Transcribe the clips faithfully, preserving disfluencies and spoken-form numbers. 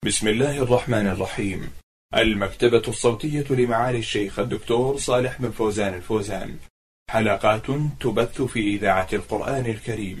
بسم الله الرحمن الرحيم. المكتبة الصوتية لمعالي الشيخ الدكتور صالح بن فوزان الفوزان، حلقات تبث في إذاعة القرآن الكريم.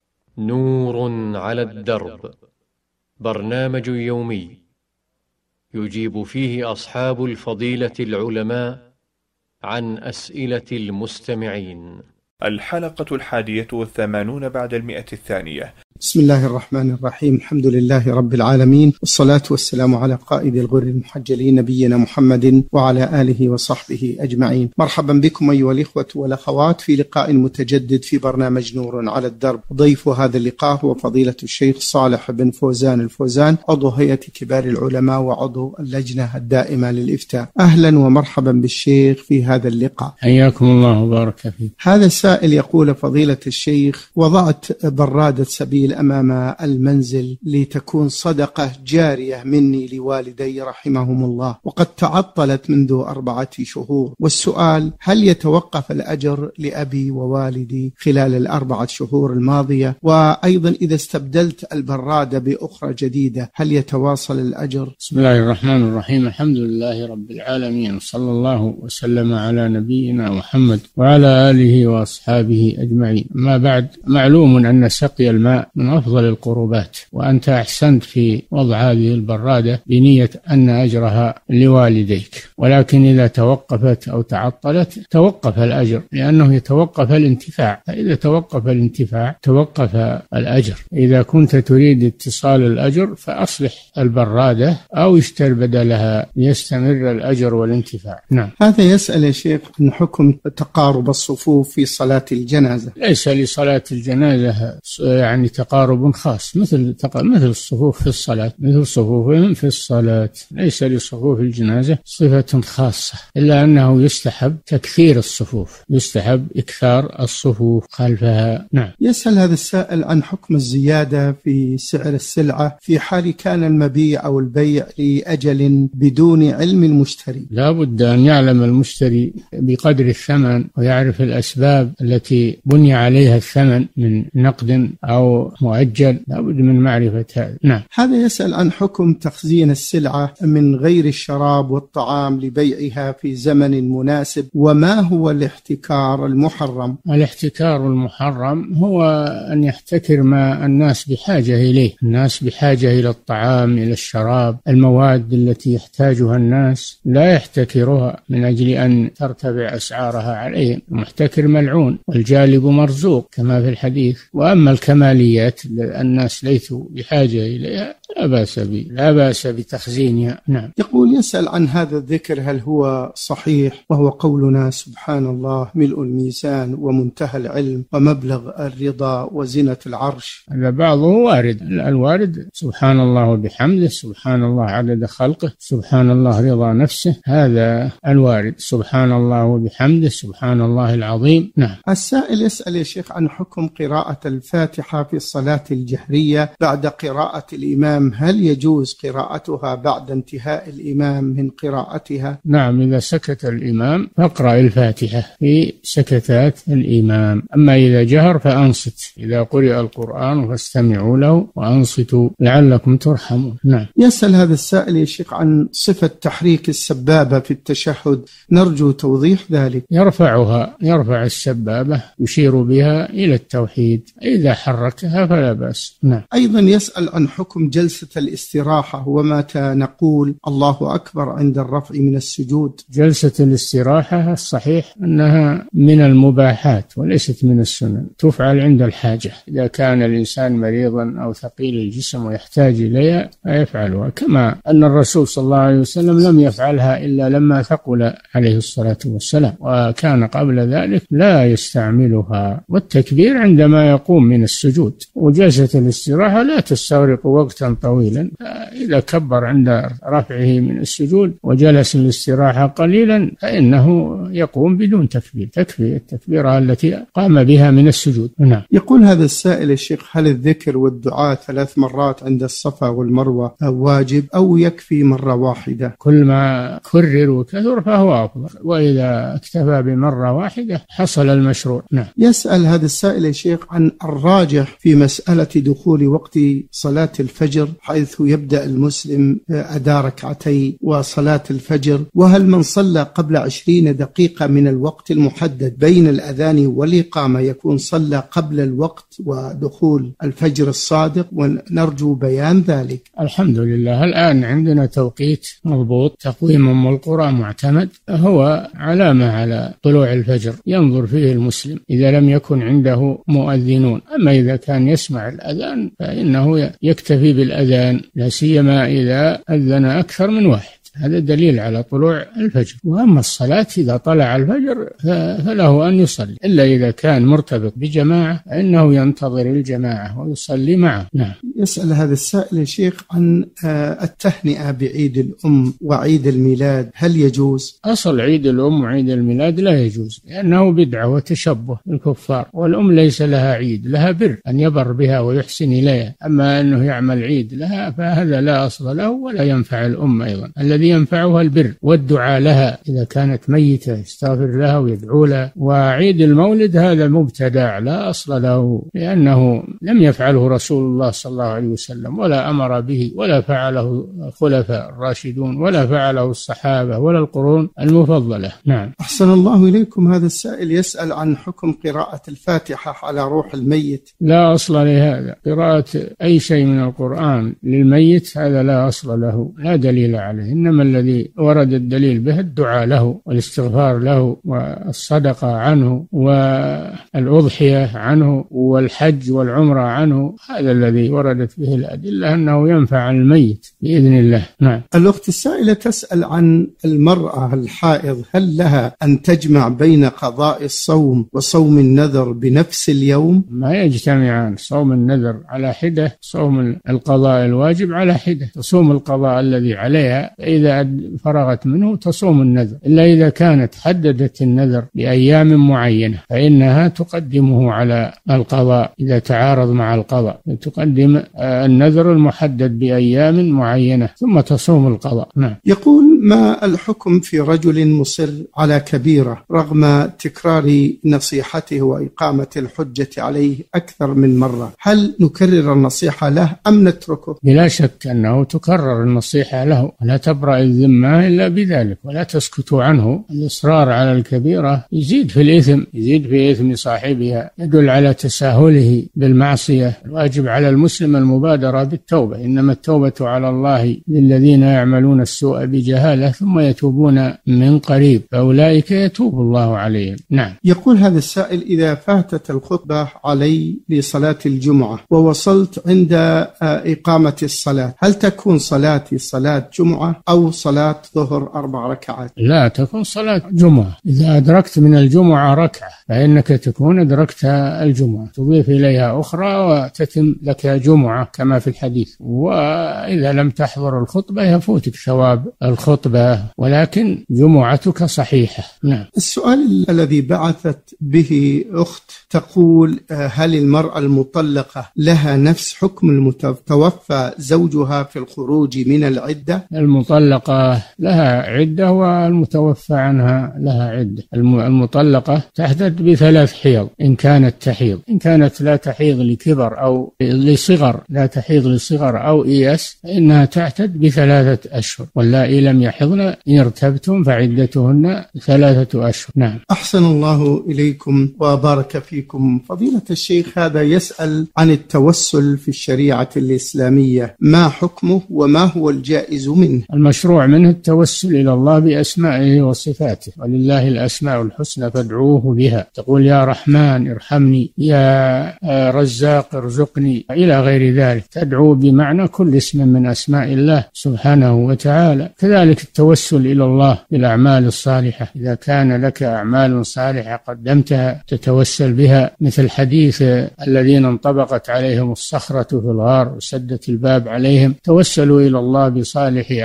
نور على الدرب، برنامج يومي يجيب فيه أصحاب الفضيلة العلماء عن أسئلة المستمعين. الحلقة الحادية والثمانون بعد المئة الثانية. بسم الله الرحمن الرحيم. الحمد لله رب العالمين، والصلاة والسلام على قائد الغر المحجلين نبينا محمد وعلى آله وصحبه أجمعين. مرحبا بكم أيها الإخوة والأخوات في لقاء متجدد في برنامج نور على الدرب. ضيف هذا اللقاء هو فضيلة الشيخ صالح بن فوزان الفوزان، عضو هيئة كبار العلماء وعضو اللجنة الدائمة للإفتاء. أهلا ومرحبا بالشيخ في هذا اللقاء. حياكم الله وبارك فيك. هذا السائل يقول: فضيلة الشيخ، وضعت برادة سبيل أمام المنزل لتكون صدقة جارية مني لوالدي رحمهم الله، وقد تعطلت منذ أربعة شهور، والسؤال: هل يتوقف الأجر لأبي ووالدي خلال الأربعة شهور الماضية؟ وأيضا إذا استبدلت البرادة بأخرى جديدة هل يتواصل الأجر؟ بسم الله الرحمن الرحيم. الحمد لله رب العالمين، صلى الله وسلم على نبينا محمد وعلى آله وأصحابه أجمعين. ما بعد، معلوم أن سقي الماء من أفضل القربات، وأنت أحسنت في وضع هذه البرادة بنية أن أجرها لوالديك، ولكن إذا توقفت أو تعطلت توقف الأجر، لأنه يتوقف الانتفاع، فإذا توقف الانتفاع توقف الأجر. إذا كنت تريد اتصال الأجر فأصلح البرادة أو اشتر بدلها ليستمر الأجر والانتفاع. نعم. هذا يسأل يا شيخ عن حكم تقارب الصفوف في صلاة الجنازة. ليس لصلاة الجنازة يعني تقارب خاص مثل مثل الصفوف في الصلاة، مثل صفوفهم في الصلاة. ليس لصفوف الجنازة صفة خاصة، إلا أنه يستحب تكثير الصفوف، يستحب إكثار الصفوف خلفها. نعم. يسأل هذا السائل عن حكم الزيادة في سعر السلعة في حال كان المبيع أو البيع لأجل بدون علم المشتري. لا بد أن يعلم المشتري بقدر الثمن ويعرف الأسباب التي بني عليها الثمن من نقد أو مؤجل، لا بد من معرفة هذا. نعم. هذا يسأل عن حكم تخزين السلعة من غير الشراب والطعام لبيعها في زمن مناسب، وما هو الاحتكار المحرم؟ الاحتكار المحرم هو أن يحتكر ما الناس بحاجة إليه. الناس بحاجة إلى الطعام، إلى الشراب، المواد التي يحتاجها الناس لا يحتكرها من أجل أن ترتفع أسعارها عليهم. المحتكر ملعون والجالب مرزوق كما في الحديث. وأما الكماليات الناس ليسوا بحاجة إليها لا بأس به، لا بأس بتخزينها. نعم. يقول: يسأل عن هذا الذكر هل هو صحيح، وهو قولنا سبحان الله ملء الميزان ومنتهى العلم ومبلغ الرضا وزنة العرش. هذا بعضه وارد. الوارد سبحان الله وبحمده، سبحان الله عدد خلقه، سبحان الله رضا نفسه، هذا الوارد. سبحان الله وبحمده، سبحان الله العظيم. نعم. السائل يسأل يا شيخ عن حكم قراءة الفاتحة في الصلاة الجهرية بعد قراءة الإمام، هل يجوز قراءتها بعد انتهاء الإمام من قراءتها؟ نعم، إذا سكت الإمام فاقرأ الفاتحة في سكتات الإمام. أما إذا جهر فأنصت، إذا قرئ القرآن فاستمعوا له وأنصتوا لعلكم ترحمون. نعم. يسأل هذا السائل يا شيخ عن صفة تحريك السبابة في التشهد، نرجو توضيح ذلك. يرفعها، يرفع السبابة يشير بها إلى التوحيد، إذا حركها فلا بأس. نعم. أيضا يسأل عن حكم جلسة الاستراحة، ومتى نقول الله أكبر عند الرفع من السجود؟ جلسة الاستراحة الصحيح أنها من المباحات وليست من السنن، تفعل عند الحاجة. إذا كان الإنسان مريضا أو ثقيل الجسم ويحتاج إليها فيفعلها، كما أن الرسول صلى الله عليه وسلم لم يفعلها إلا لما ثقل عليه الصلاة والسلام، وكان قبل ذلك لا يستعملها. والتكبير عندما يقوم من السجود. وجلسة الاستراحة لا تستغرق وقتا طويلا، إذا كبر عند رفعه من السجود وجلس الاستراحة قليلا فإنه يقوم بدون تكبير، تكفي التكبيرة التي قام بها من السجود. نعم. يقول هذا السائل الشيخ: هل الذكر والدعاء ثلاث مرات عند الصفا والمروة واجب أو يكفي مرة واحدة؟ كل ما كرر وكثر فهو أفضل، وإذا اكتفى بمرة واحدة حصل المشروع. نعم. يسأل هذا السائل يا شيخ عن الراجح في مسألة دخول وقت صلاة الفجر، حيث يبدأ المسلم أداء ركعتي وصلاة الفجر، وهل من صلى قبل عشرين دقيقة من الوقت المحدد بين الأذان والإقامة يكون صلى قبل الوقت ودخول الفجر الصادق؟ ونرجو بيان ذلك. الحمد لله الآن عندنا توقيت مضبوط، تقويم أم القرى معتمد، هو علامة على طلوع الفجر ينظر فيه المسلم إذا لم يكن عنده مؤذنون. أما إذا كان يسمع الأذان فإنه يكتفي بالأذان، لا سيما إذا أذن أكثر من واحد، هذا دليل على طلوع الفجر. وأما الصلاة إذا طلع الفجر فله أن يصلي، إلا إذا كان مرتبط بجماعة فإنه ينتظر الجماعة ويصلي معه. نعم. يسأل هذا السائل يا شيخ عن التهنئة بعيد الأم وعيد الميلاد، هل يجوز؟ أصل عيد الأم وعيد الميلاد لا يجوز، لأنه بدعة وتشبه بالكفار، والأم ليس لها عيد، لها بر أن يبر بها ويحسن إليها. أما أنه يعمل عيد لها فهذا لا أصل له ولا ينفع الأم أيضا. الذي ينفعها البر والدعاء لها إذا كانت ميتة، يستغفر لها ويدعو لها. وعيد المولد هذا مبتدع لا أصل له، لأنه لم يفعله رسول الله صلى الله عليه وسلم ولا أمر به ولا فعله الخلفاء الراشدون ولا فعله الصحابة ولا القرون المفضلة. نعم. أحسن الله إليكم. هذا السائل يسأل عن حكم قراءة الفاتحة على روح الميت. لا أصل لهذا، قراءة أي شيء من القرآن للميت هذا لا أصل له، لا دليل عليه، إنما الذي ورد الدليل به الدعاء له والاستغفار له والصدقة عنه والأضحية عنه والحج والعمرة عنه، هذا الذي وردت به الأدلة أنه ينفع الميت بإذن الله. نعم. الأخت السائلة تسأل عن المرأة الحائض، هل لها أن تجمع بين قضاء الصوم وصوم النذر بنفس اليوم؟ ما يجتمعان، صوم النذر على حدة، صوم القضاء الواجب على حدة. تصوم القضاء الذي عليها، إذا فرغت منه تصوم النذر، إلا إذا كانت حددت النذر بأيام معينة فإنها تقدمه على القضاء إذا تعارض مع القضاء، تقدم النذر المحدد بأيام معينة ثم تصوم القضاء. نعم. يقول: ما الحكم في رجل مصر على كبيرة رغم تكرار نصيحته وإقامة الحجة عليه أكثر من مرة، هل نكرر النصيحة له أم نتركه؟ بلا شك أنه تكرر النصيحة له، لا تبرأ الذمة إلا بذلك، ولا تسكتوا عنه. الإصرار على الكبيرة يزيد في الإثم، يزيد في إثم صاحبها، يدل على تساهله بالمعصية. الواجب على المسلم المبادرة بالتوبة، إنما التوبة على الله للذين يعملون السوء بجهالة ثم يتوبون من قريب فأولئك يتوب الله عليهم. نعم. يقول هذا السائل: إذا فاتت الخطبة علي لصلاة الجمعة ووصلت عند إقامة الصلاة، هل تكون صلاتي صلاة جمعة أو صلاة ظهر أربع ركعات؟ لا، تكون صلاة جمعة. إذا أدركت من الجمعة ركعة فإنك تكون أدركت الجمعة، تضيف إليها أخرى وتتم لك جمعة كما في الحديث. وإذا لم تحضر الخطبة يفوتك ثواب الخطبة، ولكن جمعتك صحيحة. نعم. السؤال الذي بعثت به أخت تقول: هل المرأة المطلقة لها نفس حكم المتوفى زوجها في الخروج من العدة؟ المطلقة لها عدة والمتوفى عنها لها عدة. المطلقة تحتد بثلاث حيض إن كانت تحيض، إن كانت لا تحيض لكبر أو لصغر، لا تحيض لصغر أو إياس فإنها تحتد بثلاثة أشهر، واللائي لم يحضن إن ارتبتم فعدتهن ثلاثة أشهر. نعم. أحسن الله إليكم وبارك فيكم. فضيلة الشيخ، هذا يسأل عن التوسل في الشريعة الإسلامية، ما حكمه وما هو الجائز منه؟ المشروع منه التوسل إلى الله بأسمائه وصفاته، ولله الأسماء الحسنى فادعوه بها. تقول: يا رحمن ارحمني، يا رزاق ارزقني، إلى غير ذلك. تدعو بمعنى كل اسم من أسماء الله سبحانه وتعالى. كذلك التوسل إلى الله بالأعمال الصالحة، إذا كان لك أعمال صالحة قدمتها تتوسل بها، مثل حديث الذين انطبقت عليهم الصخرة في الغار وسدت الباب عليهم، توسلوا إلى الله بصالح أعمالهم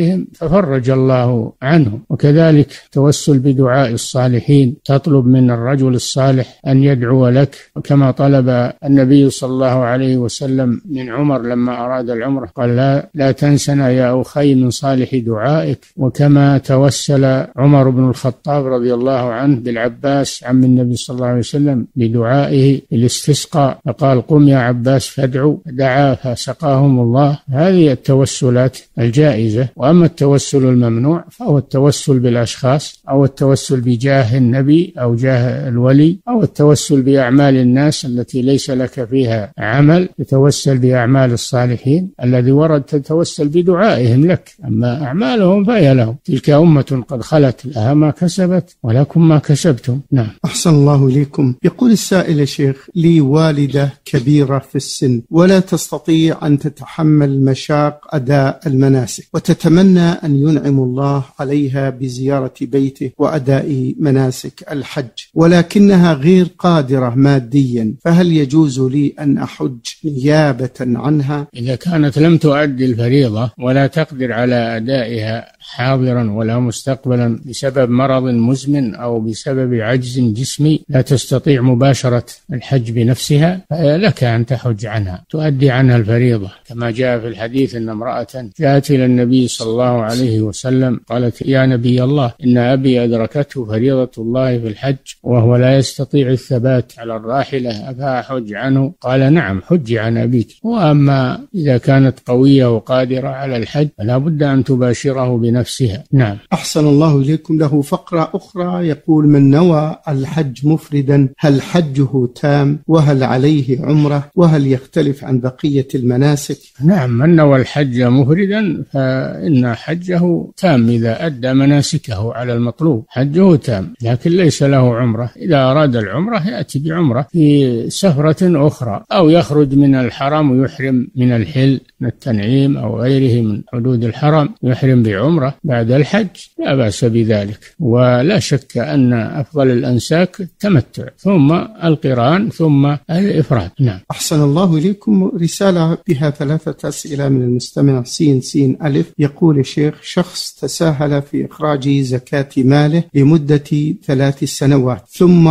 أحوالهم ففرج الله عنهم. وكذلك توسل بدعاء الصالحين، تطلب من الرجل الصالح أن يدعو لك، كما طلب النبي صلى الله عليه وسلم من عمر لما أراد العمرة قال لا, لا تنسنا يا أخي من صالح دعائك. وكما توسل عمر بن الخطاب رضي الله عنه بالعباس عم النبي صلى الله عليه وسلم بدعائه الاستسقاء، فقال قم يا عباس فادعوا، دعا فسقاهم الله. هذه التوسلات الجائزة. وأما التوسل الممنوع فهو التوسل بالأشخاص، أو التوسل بجاه النبي أو جاه الولي، أو التوسل بأعمال الناس التي ليس لك فيها عمل، تتوسل بأعمال الصالحين الذي ورد تتوسل بدعائهم لك، أما أعمالهم فهي لهم. تلك أمة قد خلت لها ما كسبت ولكم ما كسبتم. نعم. أحسن الله إليكم. يقول السائل يا شيخ: لي والدة كبيرة في السن ولا تستطيع أن تتحمل مشاق أداء المناسك، وتتمنى أن ينعم الله عليها بزيارة بيته وأداء مناسك الحج، ولكنها غير قادرة ماديا، فهل يجوز لي أن أحج نيابة عنها؟ إذا كانت لم تؤدي الفريضة ولا تقدر على أدائها حاضرا ولا مستقبلا بسبب مرض مزمن أو بسبب عجز جسمي لا تستطيع مباشرة الحج بنفسها، فلك أن تحج عنها، تؤدي عنها الفريضة، كما جاء في الحديث أن امرأة جاءت إلى النبي صلى الله عليه وسلم قالت يا نبي الله إن أبي أدركته فريضة الله في الحج وهو لا يستطيع الثبات على الراحلة، أفأحج عنه؟ قال نعم حج عن أبيك. وأما إذا كانت قوية وقادرة على الحج فلا بد أن تباشره بنفسها. نعم. أحسن الله إليكم. له فقرة أخرى يقول: من نوى الحج مفردا هل حجه تام، وهل عليه عمرة، وهل يختلف عن بقية المناسك؟ نعم، من نوى الحج مفردا فإن حجه تام إذا أدى مناسكه على المطلوب، حجه تام، لكن ليس له عمرة. إذا أراد العمرة يأتي بعمرة في سفرة أخرى، أو يخرج من الحرم ويحرم من الحل من التنعيم أو غيره من حدود الحرم، يحرم بعمرة بعد الحج، لا بأس بذلك. ولا شك أن أفضل الأنساك التمتع ثم القران ثم الإفراد. نعم. أحسن الله إليكم. رسالة بها ثلاثة أسئلة من المستمع سين سين ألف. يقول الشيخ: شخص تساهل في إخراج زكاة ماله لمدة ثلاث سنوات ثم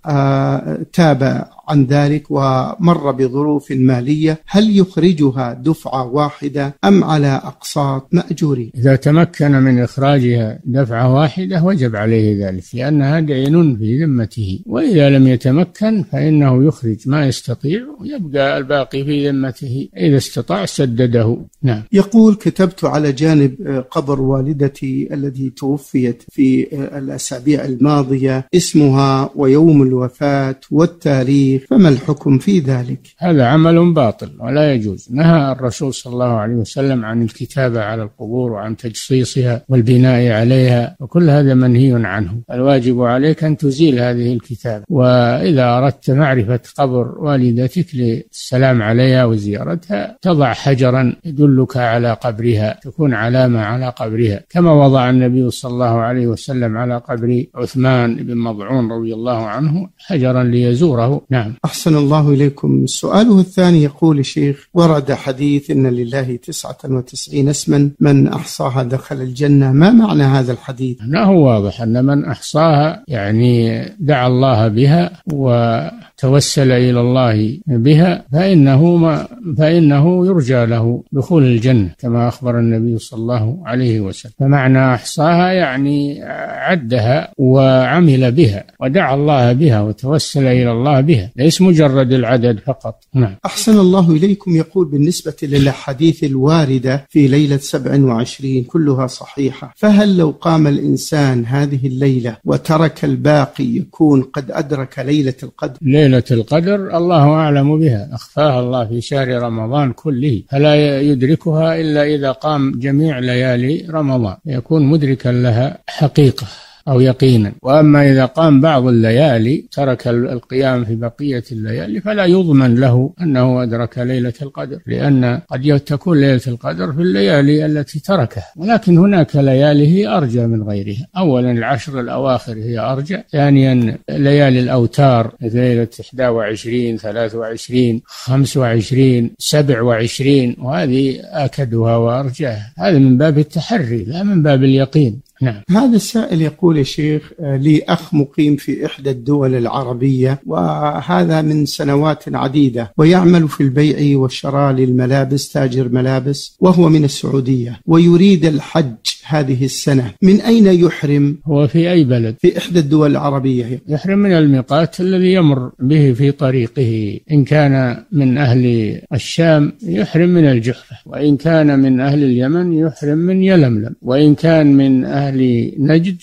آه تاب عن ذلك ومر بظروف مالية، هل يخرجها دفعة واحدة أم على أقساط مأجورين؟ إذا تمكن من إخراجها دفعة واحدة وجب عليه ذلك، لأنها دين في ذمته. وإذا لم يتمكن فإنه يخرج ما يستطيع ويبقى الباقي في ذمته، إذا استطاع سدده. نعم. يقول: كتبت على جانب قبر والدتي التي توفيت في الأسابيع الماضية اسمها ويوم الوفاة والتاريخ، فما الحكم في ذلك؟ هذا عمل باطل ولا يجوز. نهى الرسول صلى الله عليه وسلم عن الكتابة على القبور وعن تجصيصها والبناء عليها، وكل هذا منهي عنه. الواجب عليك أن تزيل هذه الكتابة. وإذا أردت معرفة قبر والدتك للسلام عليها وزيارتها تضع حجرا يدلك على قبرها، تكون علامة على قبرها، كما وضع النبي صلى الله عليه وسلم على قبر عثمان بن مضعون رضي الله عنه حجرا ليزوره. نعم. أحسن الله إليكم. سؤاله الثاني يقول الشيخ: ورد حديث إن لله تسعة وتسعين اسما من أحصاها دخل الجنة، ما معنى هذا الحديث؟ لا، هو واضح أن من أحصاها يعني دعا الله بها وتوسل إلى الله بها فإنه, ما فإنه يرجى له دخول الجنة كما أخبر النبي صلى الله عليه وسلم. فمعنى أحصاها يعني عدها وعمل بها ودعا الله بها وتوسل إلى الله بها، ليس مجرد العدد فقط. نعم. أحسن الله إليكم. يقول: بالنسبة للأحاديث الواردة في ليلة سبع وعشرين كلها صحيحة، فهل لو قام الإنسان هذه الليلة وترك الباقي يكون قد أدرك ليلة القدر؟ ليلة القدر الله أعلم بها، أخفاها الله في شهر رمضان كله، فلا يدركها إلا إذا قام جميع ليالي رمضان، يكون مدركا لها حقيقة. أو يقينا. وأما إذا قام بعض الليالي ترك القيام في بقية الليالي فلا يضمن له أنه أدرك ليلة القدر، لأن قد تكون ليلة القدر في الليالي التي تركها. ولكن هناك ليالي هي أرجى من غيرها. أولا العشر الأواخر هي أرجى، ثانيا ليالي الأوتار ليلة إحدى وعشرين ثلاث وعشرين خمس وعشرين سبع وعشرين، وهذه أكدها وأرجاها. هذا من باب التحري لا من باب اليقين. نعم. هذا السائل يقول يا شيخ لي أخ مقيم في إحدى الدول العربية، وهذا من سنوات عديدة، ويعمل في البيع والشراء للملابس، تاجر ملابس، وهو من السعودية ويريد الحج هذه السنة. من أين يحرم؟ هو في أي بلد؟ في إحدى الدول العربية. يحرم من الميقات الذي يمر به في طريقه. إن كان من أهل الشام يحرم من الجحفة، وإن كان من أهل اليمن يحرم من يلملم، وإن كان من أهل نجد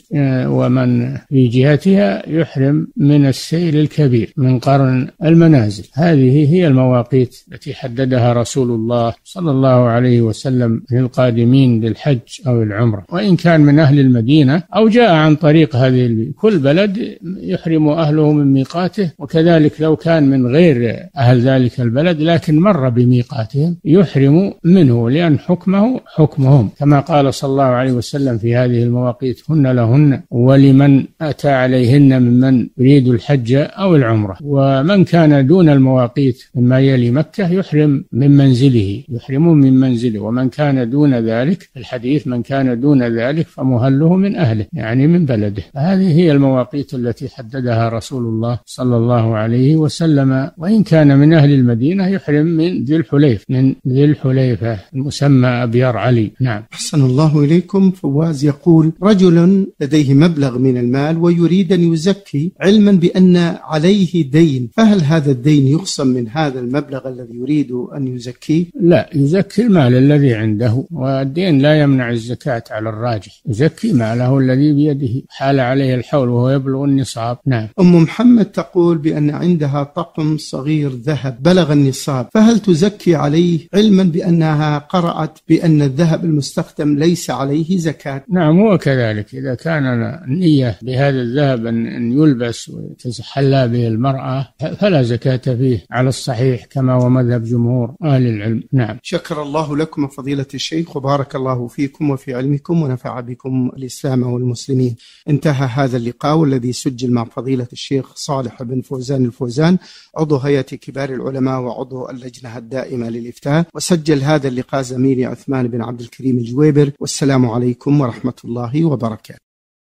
ومن في جهتها يحرم من السيل الكبير من قرن المنازل. هذه هي المواقيت التي حددها رسول الله صلى الله عليه وسلم للقادمين للحج أو العمرة. وإن كان من أهل المدينة أو جاء عن طريق هذه، كل بلد يحرم أهله من ميقاته، وكذلك لو كان من غير أهل ذلك البلد لكن مر بميقاتهم يحرم منه، لأن حكمه حكمهم، كما قال صلى الله عليه وسلم في هذه المواقيت هن لهن ولمن أتى عليهن ممن يريد الحج أو العمرة. ومن كان دون المواقيت مما يلي مكة يحرم من منزله، يحرم من منزله. ومن كان دون ذلك، الحديث من كان دون ذلك فمهله من أهله، يعني من بلده. هذه هي المواقيت التي حددها رسول الله صلى الله عليه وسلم. وإن كان من أهل المدينة يحرم من ذي الحليف، من ذي الحليفة المسمى أبيار علي. نعم. أحسن الله إليكم. فواز يقول رجل لديه مبلغ من المال ويريد أن يزكي، علما بأن عليه دين، فهل هذا الدين يخصم من هذا المبلغ الذي يريد أن يزكيه؟ لا، يزكي المال الذي عنده، والدين لا يمنع الزكاة على الراجح. يزكي ماله الذي بيده حال عليه الحول وهو يبلغ النصاب. نعم. أم محمد تقول بأن عندها طقم صغير ذهب بلغ النصاب، فهل تزكي عليه علما بأنها قرأت بأن الذهب المستخدم ليس عليه زكاة؟ نعم، هو كذلك. إذا كان النية بهذا الذهب أن يلبس وتتحلى به المرأة فلا زكاة فيه على الصحيح، كما هو مذهب جمهور أهل العلم. نعم. شكر الله لكم فضيلة الشيخ، وبارك الله فيكم وفي علمكم، ونفع بكم الإسلام والمسلمين. انتهى هذا اللقاء والذي سجل مع فضيلة الشيخ صالح بن فوزان الفوزان، عضو هيئة كبار العلماء وعضو اللجنة الدائمة للإفتاء، وسجل هذا اللقاء زميلي عثمان بن عبد الكريم الجويبر. والسلام عليكم ورحمة الله وبركاته.